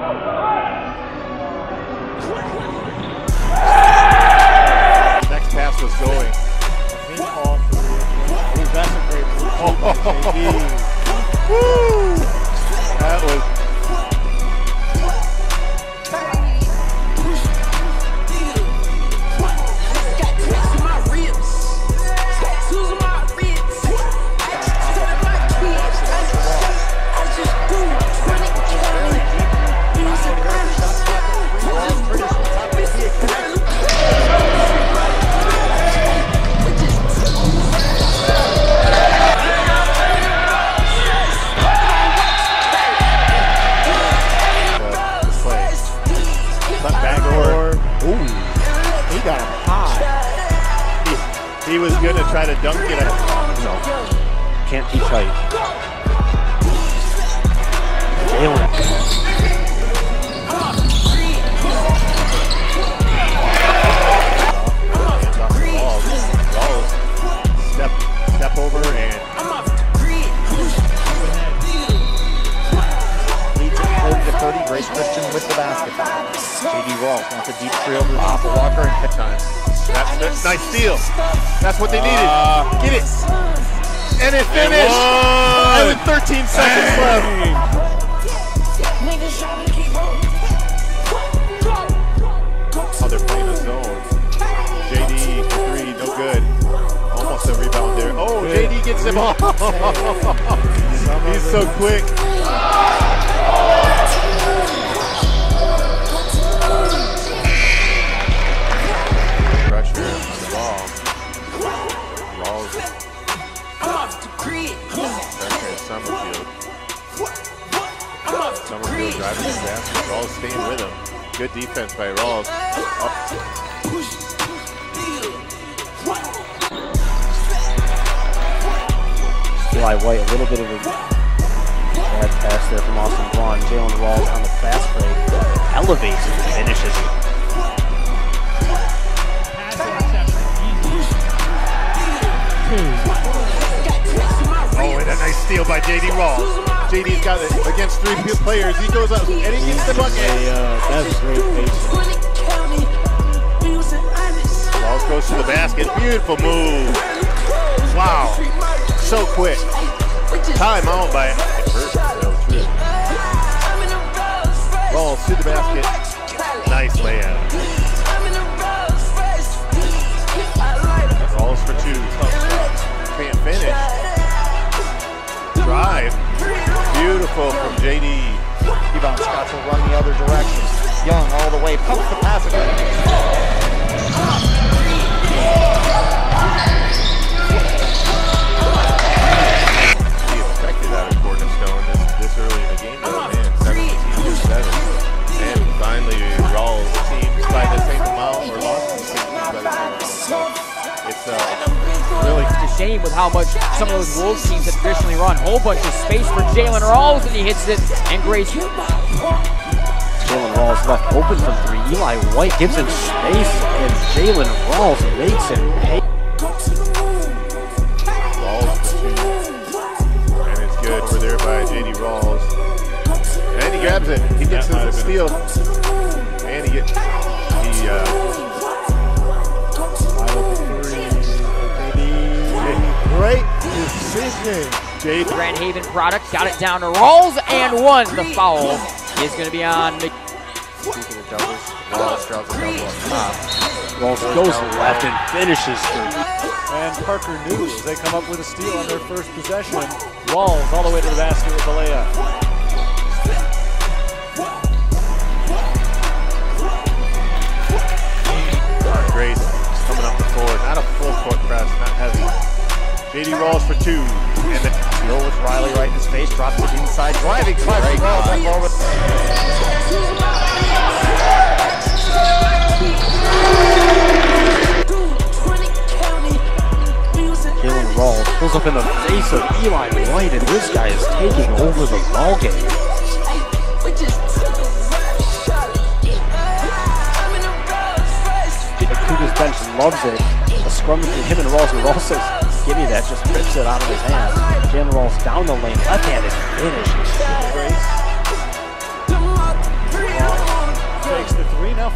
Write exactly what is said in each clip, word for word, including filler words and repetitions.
Next pass was going. Oh, that's a great move. Oh, woo! That was. He got him high. He, he was gonna try to dunk it up. No, can't teach height. Jalen. Rawls, step, step over and leads it forty to thirty. Grace Christian with the basketball. J D Rawls wants a deep three over top of Walker and hit time. That's, that's nice steal. That's what they needed. Uh, Get it. And it finished. And with thirteen seconds left. Oh, they're playing a zone. J D for three, no good. Almost a rebound there. Oh, J D gets him off. He's so quick. Summerfield driving the basket. Rawls staying with him. Good defense by Rawls. Up. Eli White, a little bit of a bad pass there from Austin Braun. Jalen Rawls on the fast break. Elevates and finishes it. Oh, and a nice steal by J D Rawls. J D's got it against three players. He goes up and he gets the bucket. Uh, that's great patience. Rawls goes to the basket. Beautiful move. Wow. So quick. Timeout by Rawls to the basket. Nice layup. Rawls for two. Can't finish. Drive. Beautiful from J D. Yvonne Scott will run the other direction. Young all the way, pumps the pass again. He expected out of Cornerstone this, this early in the game, though, man. seventeen to seven. And finally, Rawls teams by the same amount, or lost the same teams by the same amount. So it's uh, really. It's a shame with how much some of those Wolves teams have traditionally run. Whole bunch of space for Jalen Rawls, and he hits it. And Grace. Jalen Rawls left open from three. Eli White gives him space, and Jalen Rawls makes him pay. Rawls for two. And it's good over there by J D Rawls. And he grabs it. He gets the steal. And he gets. He, uh. Great decision. J D. Grand Haven product got it down to Rawls and one. The foul is going to be on. Speaking of doubles, Rawls draws a double up top. Rawls goes left and finishes three. And Parker knew as they come up with a steal on their first possession. Rawls all the way to the basket with the layup. Grace coming up the floor. Not a full court press, not heavy. J D Rawls for two. And then Steal with Riley right in his face, drops it inside, driving, climbing, Rawls that ball with. Jalen Rawls pulls up in the face of Eli White, and this guy is taking over the ball game. The Cougars bench loves it. A scrum between him and Rawls, and Rawls says, "Give me that," just rips it out of his hand. Jalen Rawls down the lane, left-handed finish.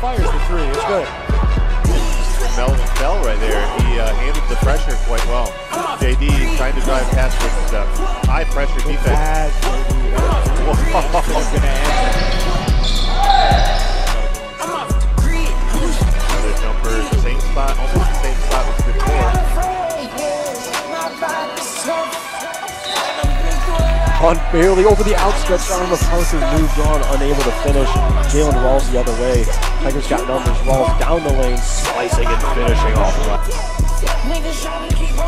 fires the three. It's good. Melvin fell right there. He uh, handled the pressure quite well. J D trying to drive past with uh, high pressure defense. Bad, Another jumper, the same spot, almost the same spot as before. On barely over the outstretched arm of Parker, moved on, unable to finish. Jalen Rawls the other way. Tigers got numbers. Rawls down the lane, slicing and finishing off.